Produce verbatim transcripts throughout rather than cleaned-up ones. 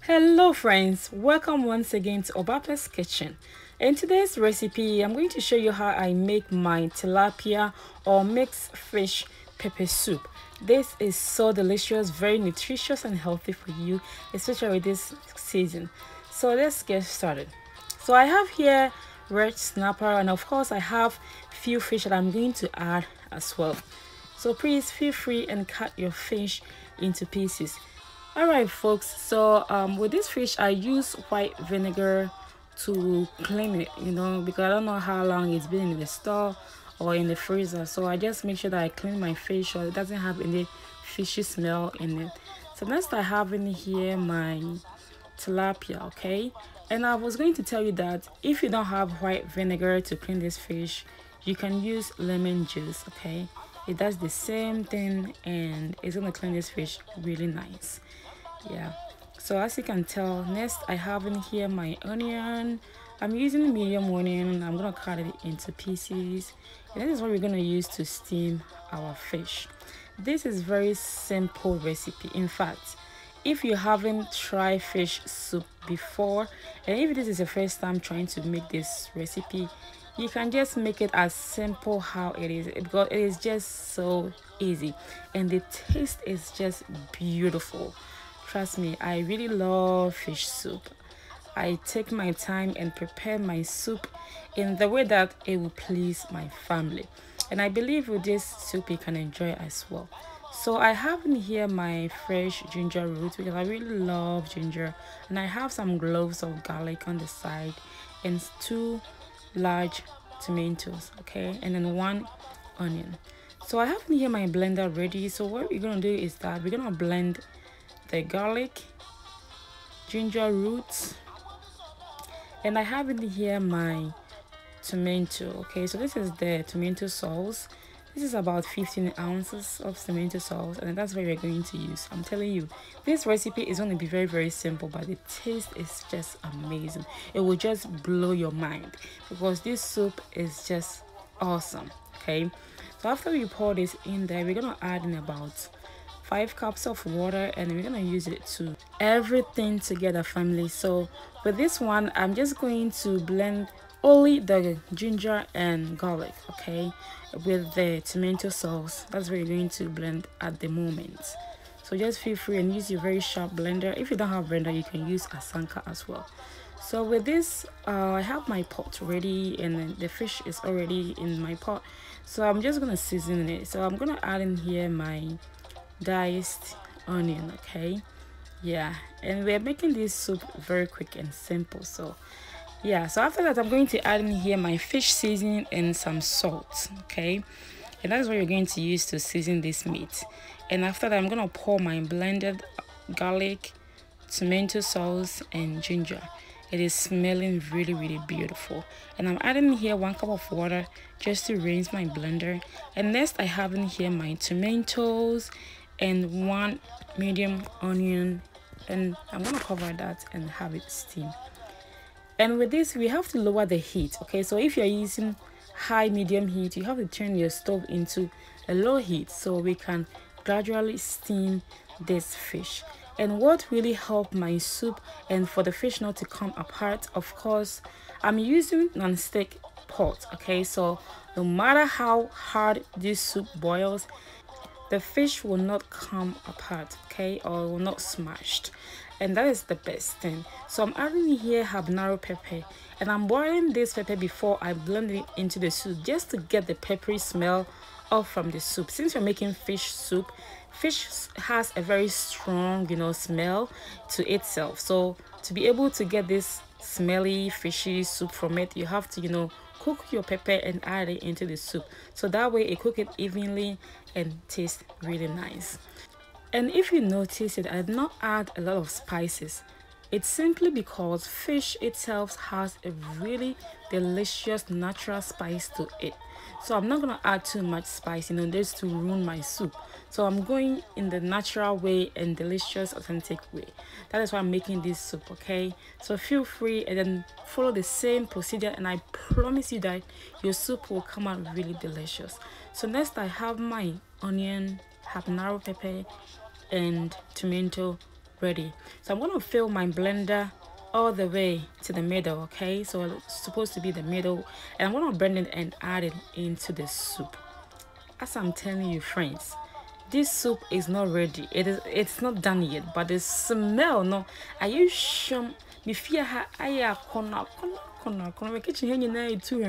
Hello friends, welcome once again to Obape's Kitchen. In today's recipe, I'm going to show you how I make my tilapia or mixed fish pepper soup. This is so delicious, very nutritious and healthy for you, especially this season. So let's get started. So I have here red snapper, and of course I have few fish that I'm going to add as well. So please feel free and cut your fish into pieces. Alright folks, so um with this fish I use white vinegar to clean it, you know, because I don't know how long it's been in the store or in the freezer. So I just make sure that I clean my fish so it doesn't have any fishy smell in it. So next I have in here my tilapia, okay? And I was going to tell you that if you don't have white vinegar to clean this fish, you can use lemon juice, okay? It does the same thing and it's gonna clean this fish really nice. Yeah, so as you can tell, next I have in here my onion. I'm using medium onion. I'm gonna cut it into pieces, and this is what we're gonna use to steam our fish. This is very simple recipe. In fact, if you haven't tried fish soup before, and if this is your first time trying to make this recipe, you can just make it as simple how it is, because it is just so easy and the taste is just beautiful. Trust me, I really love fish soup. I take my time and prepare my soup in the way that it will please my family, and I believe with this soup you can enjoy as well. So I have in here my fresh ginger root because I really love ginger, and I have some cloves of garlic on the side and two large tomatoes, okay, and then one onion. So I have in here my blender ready. So what we're gonna do is that we're gonna blend the garlic, ginger roots, and I have in here my tomato, okay? So this is the tomato sauce. This is about fifteen ounces of tomato sauce, and that's what we're going to use. I'm telling you, this recipe is going to be very very simple, but the taste is just amazing. It will just blow your mind because this soup is just awesome, okay? So after we pour this in there, we're gonna add in about five cups of water, and we're gonna use it to everything together, family. So with this one, I'm just going to blend only the ginger and garlic, okay, with the tomato sauce. That's what you're going to blend at the moment. So just feel free and use your very sharp blender. If you don't have blender, you can use a Sanka as well. So with this, uh, I have my pot ready, and then the fish is already in my pot. So I'm just gonna season it. So I'm gonna add in here my diced onion, okay? Yeah, and we're making this soup very quick and simple. So yeah, so after that I'm going to add in here my fish seasoning and some salt, okay? And that's what you're going to use to season this meat. And after that I'm gonna pour my blended garlic, tomato sauce and ginger. It is smelling really really beautiful, and I'm adding here one cup of water just to rinse my blender. And next I have in here my tomatoes and one medium onion, and I'm gonna cover that and have it steam. And with this we have to lower the heat, okay? So if you're using high medium heat, you have to turn your stove into a low heat so we can gradually steam this fish. And what really helped my soup and for the fish not to come apart, of course, I'm using non-stick pot, okay? So no matter how hard this soup boils, the fish will not come apart, okay, or will not smashed, and that is the best thing. So I'm adding here habanero pepper, and I'm boiling this pepper before I blend it into the soup just to get the peppery smell off from the soup. Since we're making fish soup, fish has a very strong, you know, smell to itself. So to be able to get this smelly fishy soup from it, you have to, you know, cook your pepper and add it into the soup, so that way it cook it evenly and taste really nice. And if you notice it, I did not add a lot of spices. It's simply because fish itself has a really delicious natural spice to it. So I'm not gonna add too much spice, you know, just to ruin my soup. So I'm going in the natural way and delicious authentic way. That is why I'm making this soup, okay? So feel free and then follow the same procedure, and I promise you that your soup will come out really delicious. So next I have my onion, habanero pepper and tomato ready. So I'm going to fill my blender all the way to the middle. Okay, so it's supposed to be the middle, and I'm going to blend it and add it into the soup. As I'm telling you, friends, this soup is not ready. It is it's not done yet, but the smell, no, are you sure? Me fear ha aya kona kona kona kona me kitchen here na itu.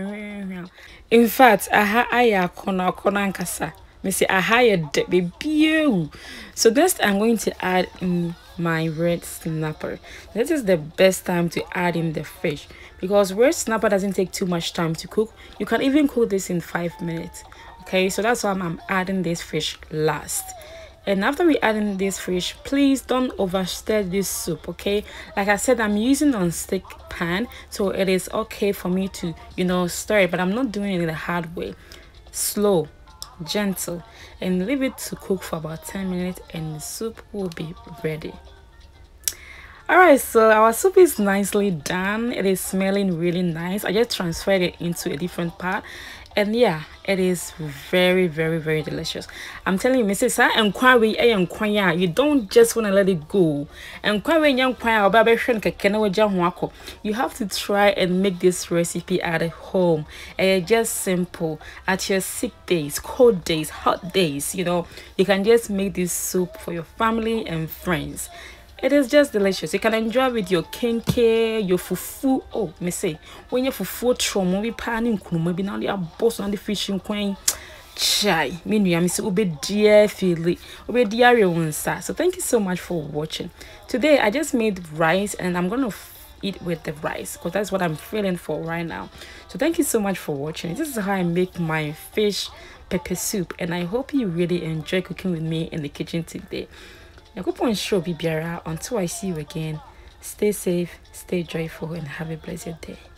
In fact, aha aya kona kona nkasa. Me say aha ye de be. So next I'm going to add in my red snapper. This is the best time to add in the fish because red snapper doesn't take too much time to cook. You can even cook this in five minutes. Okay, so that's why I'm, I'm adding this fish last. And after we add in this fish, please don't overstir this soup. Okay, like I said, I'm using non-stick pan, so it is okay for me to, you know, stir it, but I'm not doing it in a hard way. Slow, gentle, and leave it to cook for about ten minutes, and the soup will be ready. Alright, so our soup is nicely done. It is smelling really nice. I just transferred it into a different part, and yeah, it is very very very delicious. I'm telling you, Missus Sa and Kwawe and Kwaya, you don't just want to let it go. And Kwawe young Kwaya or Baby, you have to try and make this recipe at home. And just simple at your sick days, cold days, hot days. You know, you can just make this soup for your family and friends. It is just delicious. You can enjoy with your kenke, your fufu. Oh, me say, when your fufu trauma be panning kuno, be now the boss on the fishing queen. Chai, me I'm so be dear feely, obe dear one sa. So thank you so much for watching. Today I just made rice and I'm gonna eat with the rice because that's what I'm feeling for right now. So thank you so much for watching. This is how I make my fish pepper soup, and I hope you really enjoy cooking with me in the kitchen today. Until I see you again, stay safe, stay joyful, and have a blessed day.